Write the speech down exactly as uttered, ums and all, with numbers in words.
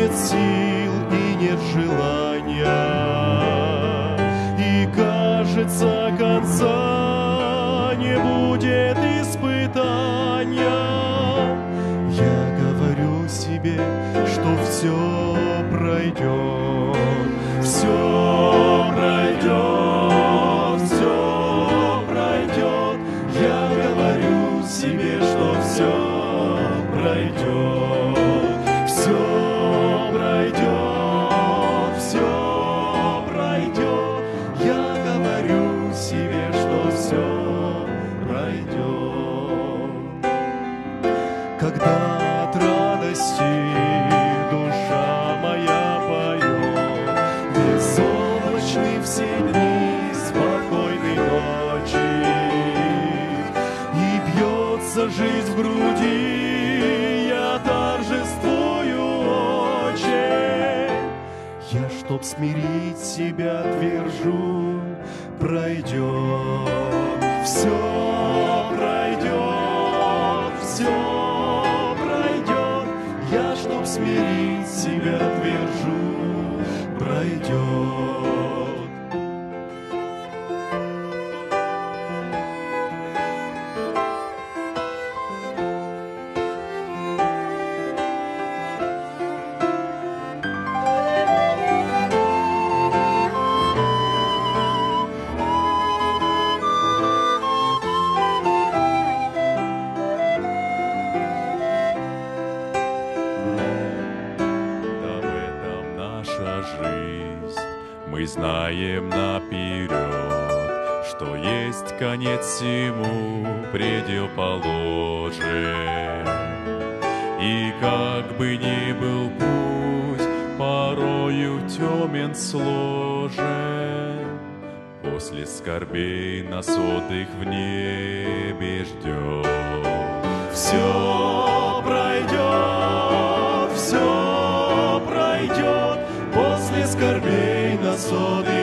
нет сил и нет желания, и кажется, конца не будет испытания. Я говорю себе, что все пройдет, все пройдет, все пройдет. Я говорю себе, что все пройдет, все пройдет, все пройдет. Я говорю себе, что все пройдет. Когда от радости душа моя поет, безоблачны все дни спокойной ночи, и бьется жизнь в груди, я торжествую очень. Я, чтоб смирить себя, твержу, пройдет, все пройдет, все пройдет. Я, чтоб смирить себя, твержу, пройдет. Мы знаем наперед, что есть конец всему, предел положен. И как бы ни был путь, порою темен, сложен, после скорбей нас отдых в небе ждет. Все пройдет, все пройдет, после скорбей нас отдых